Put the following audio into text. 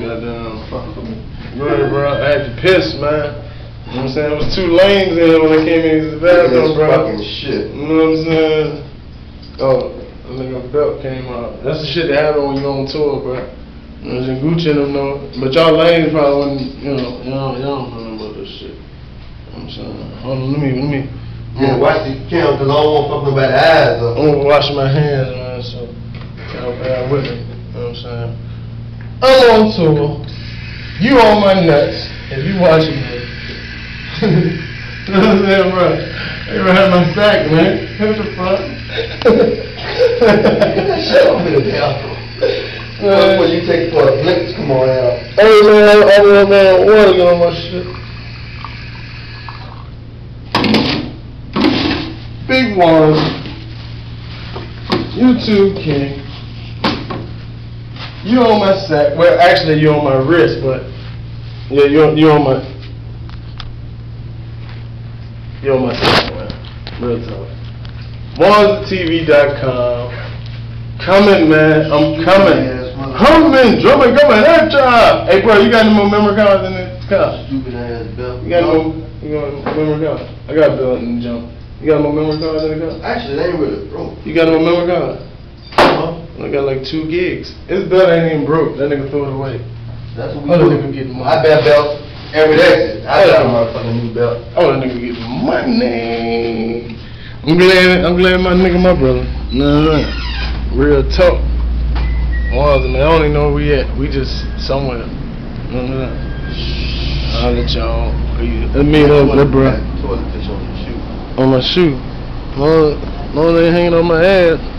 goddamn. Bro, I had to piss, man. You know what I'm saying? It was 2 lanes in here when I came into the bathroom, bro. Fucking shit. You know what I'm saying? Oh, a nigga belt came out. That's the shit that happen when you on tour, bro. You know what I'm saying? Gucci and them know. But y'all lanes probably wouldn't, y'all don't know about this shit. You know what I'm saying? Hold on, let me. Yeah, watch the camera, cause I don't want fucking about the eyes up. I'm gonna wash my hands, man, so y'all bear with me. You know what I'm saying? I'm on tour. You on my nuts. If you watching me. You know what I'm saying, bro? They ran my sack, man. What the fuck? Shut up in the bathroom. When you take for a blitz, come on out. Hey, man, I want water get on my shit. Big one. You too, King. You on my sack. Well, actually, you on my wrist, but yeah, you on my. You on my sack, man. Real talk. OneTV.com. Coming, man. I'm coming. Coming, coming. That job. Hey, bro, you got any more memory cards in this car? Stupid ass belt. You got any more memory cards? I got a belt in the jump. You got more memory cards in the car? Actually, they ain't really broke. You got no memory card? I got like 2 gigs. This belt ain't even broke. That nigga threw it away. That's what we do. Nigga getting money. I bet belts every day. I got a motherfucking new belt. Oh, that nigga getting money. I'm glad my nigga my brother. No. Real talk. Man, I don't even know where we at. We just somewhere. No. I'll let y'all. Let me know that, bro. Toilet fish on your shoe. On my shoe. No, they ain't hanging on my ass.